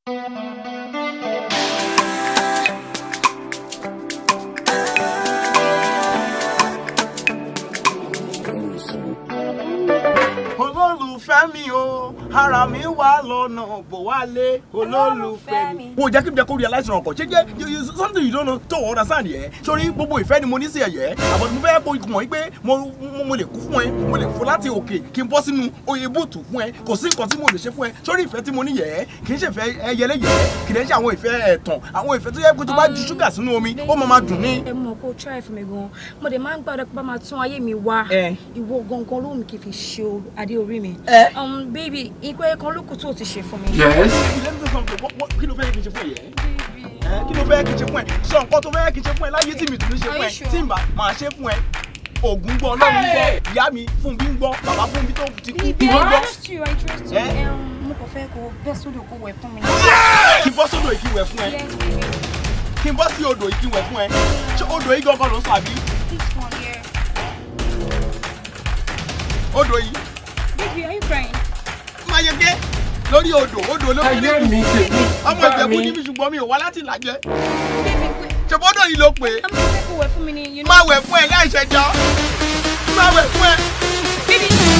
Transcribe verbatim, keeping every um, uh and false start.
olólùfẹ́ mi o ara mi wà lọ́nà bò wálé olólùfẹ́ mi. wo jẹ́ kí n jẹ́ kó realize ọkọ̀ ṣé jẹ́ something you don't know tó understand yẹ sórí gbogbo ìfẹ́ ni mo ní sí ẹ̀yẹ́ àbọ̀ mo fẹ́ kó mọ̀ pé mo lè kú fún ẹ mo lè fò láti òkè kí n bọ́ sínú oyè bùtù fún ẹ kò sí nǹkan tí mo lè ṣe fún ẹ sórí ìfẹ́ tí mo ní yẹ kì í ṣe ìfẹ́ ẹyẹlẹyẹ kì í ṣe àwọn ìfẹ́ ẹ̀tàn àwọn ìfẹ́ tó yẹ kó tó bá ju ṣúgà sínú omi ó máa máa dùn ní. ẹ mọ̀ kó try fún mi gan mo dẹ̀ máa ń gbàdọ̀ pé bá máa tún ayé mi wá ìwọ gangan ló mi kì í fi ṣe adé orí mi. um baby ìpè kan ló kù tó ti ṣe fún mi. yes. kí ló fẹ́ kí n ṣe fún ẹ yẹ kí ló fẹ́ kí n ṣe fún ẹ sọ nǹkan tó fẹ́ kí n ṣe fún ẹ láyé tí mi tún ní ṣe fún ẹ tí mà máa ṣe fún ẹ ògùn gbọ́ ọlọ́run gbọ́ ìyá mi fún bí ń gbọ́ bàbá fún bí tó ti kú bí wọ́n gbọ́. I trust you I trust you mo kàn fẹ́ kó bẹ́ sódò kó wẹ̀ fún mi. kí n bọ́ sódò yìí kí n wẹ̀ fún ẹ kí n bọ́ sí odò yìí kí n wẹ̀ fún ẹ ṣé odò yìí gangan ló ń sọ àbí. odò yìí. baby are you crying. máa yẹ gé lórí odò odò lórí ilé mi ọmọ ìjẹ̀bú níbi ṣùgbọ́n mi ò wá láti làjẹ́ ṣèbọ́dọ̀ yìí ló pé máa wẹ̀ fún ẹ láì ṣẹjọ́ máa wẹ̀ fún ẹ.